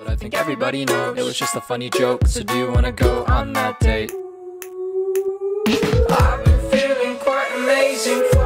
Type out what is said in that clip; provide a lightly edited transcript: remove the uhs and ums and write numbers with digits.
but I think everybody knows it was just a funny joke. So do you wanna go on that date? I've been feeling quite amazing.